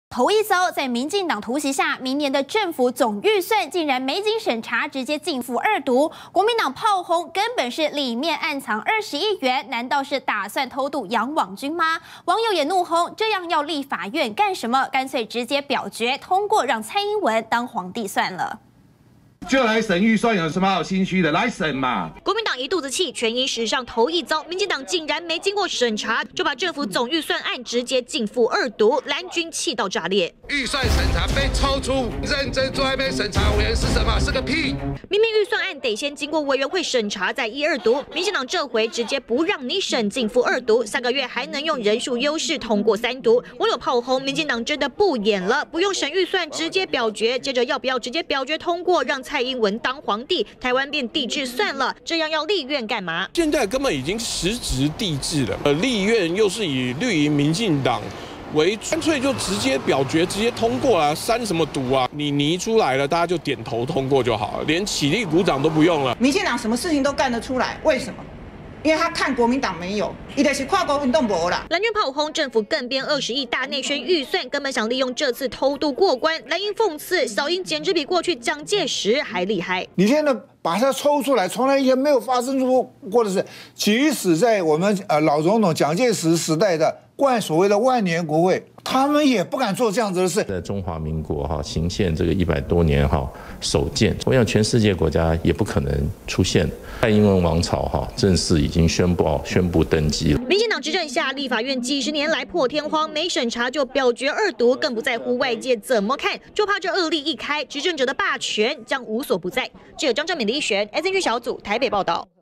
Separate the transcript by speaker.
Speaker 1: 头一遭，在民进党突袭下，明年的政府总预算竟然没经审查，直接进覆二读。国民党炮轰，根本是里面暗藏20亿元，难道是打算偷渡养网军吗？网友也怒轰，这样要立法院干什么？干脆直接表决通过，让蔡英文当皇帝算了。
Speaker 2: 就来审预算，有什么好心虚的？来审嘛！
Speaker 3: 国民党一肚子气，全因史上头一遭，民进党竟然没经过审查，就把政府总预算案直接进覆二读，蓝军气到炸裂。
Speaker 4: 预算审查被抽出，认真做还没审查委员是什么？是个屁！
Speaker 3: 明明预算案得先经过委员会审查，再一二读，民进党这回直接不让你审，进覆二读，下个月还能用人数优势通过三读。网友炮轰，民进党真的不演了，不用审预算，直接表决，接着要不要直接表决通过，让蔡英文当皇帝，台湾变帝制算了，这样要立院干嘛？
Speaker 5: 现在根本已经实质帝制了，立院又是以绿营民进党为，干脆就直接表决，直接通过了，删什么读啊？你拟出来了，大家就点头通过就好了，连起立鼓掌都不用了。
Speaker 6: 民进党什么事情都干得出来，为什么？ 因为他看国民党没有，伊就是跨国运动无啦。
Speaker 3: 蓝军炮轰政府更编20亿大内宣预算，根本想利用这次偷渡过关。蓝营讽刺，小英简直比过去蒋介石还厉害。
Speaker 7: 你现在把它抽出来，从来也没有发生过的事。即使在我们老总统蒋介石时代的所谓的万年国会，他们也不敢做这样子的事。
Speaker 8: 在中华民国行宪这个100多年首见，我想全世界国家也不可能出现。蔡英文王朝正式已经宣布登基了。
Speaker 3: 民进党执政下，立法院几10年来破天荒没审查就表决二读，更不在乎外界怎么看，就怕这恶例一开，执政者的霸权将无所不在。记者张正敏、李选 SNG 小组台北报道。